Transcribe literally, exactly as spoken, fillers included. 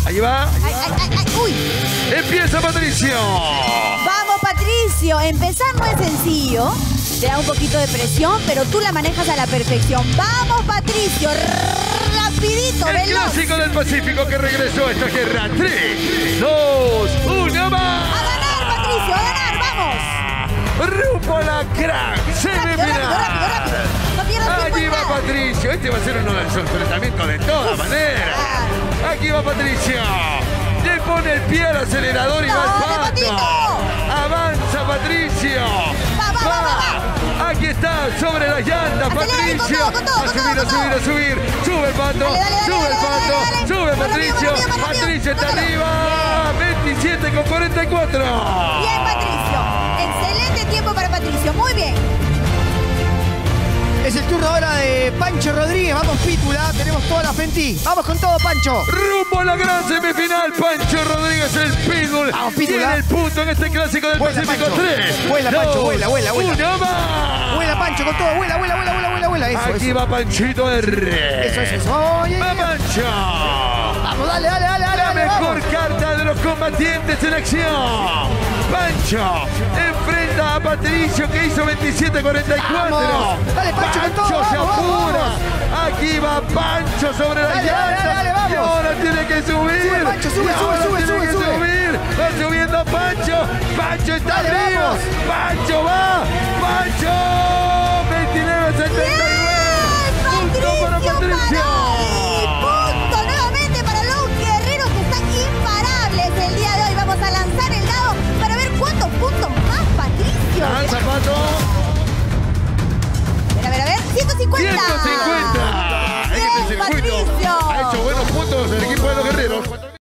Ahí va. Ay, ay, ay, ay, uy. Empieza Patricio. Vamos, Patricio. Empezar no es sencillo. Te da un poquito de presión, pero tú la manejas a la perfección. Vamos, Patricio. Rapidito, El veloz. clásico del Pacífico que regresó a esta guerra. tres, dos, uno, más. A ganar, Patricio, a ganar. Vamos. Rumbo a la crack Rápido, semifinal. rápido, rápido, rápido. No pierdas tiempo Aquí en va nada. Patricio. Este va a ser uno de los enfrentamientos de todas maneras. Aquí va Patricio. Le pone el pie al acelerador y va al ¡Dale, pato. Patito! Avanza Patricio. Va, va, va, va, Aquí está sobre las llantas, Acelera, Patricio. con todo, con todo, Va a con subir, todo, a subir, con a subir. Sube el pato. Dale, dale, dale, Sube el dale, pato. dale, dale. Sube Más rápido, Patricio. más rápido, más rápido. Patricio está Tócalo. arriba. veintisiete con cuarenta y cuatro. Bien, Patricio. Excelente tiempo para Patricio. Muy bien. Es el turno ahora de Pancho Rodríguez. Vamos, Pítula. Tenemos toda la Fenty. Vamos con todo, Pancho. Rumbo a la gran semifinal. Pancho Rodríguez, el Pitbull. Vamos, Pitbull, Tiene ¿ah? el punto en este clásico del Vuela, Pacífico. Pancho. tres. Vuela, Pancho, vuela, vuela, vuela. Uno más. Vuela, Pancho, con todo. Vuela, vuela, vuela, vuela, vuela, vuela. Eso, Aquí eso. va Panchito R. Eso, eso, eso. Oye, Va Pancho. vamos, dale, dale, dale, dale. La dale, mejor vamos. carta de los combatientes en acción. Pancho enfrenta a Patricio que hizo veintisiete cuarenta y cuatro. Vamos. Dale, Pancho, con todo. se Vamos, apura. vamos. Aquí va Pancho sobre la Dale, llanta. dale, dale, vamos. Y ahora tiene que subir. Sube, Pancho, sube, Y ahora sube, tiene sube, que sube. subir. Va subiendo Pancho. Pancho está Dale, arriba. vamos. Pancho va. Pancho. veintinueve setenta y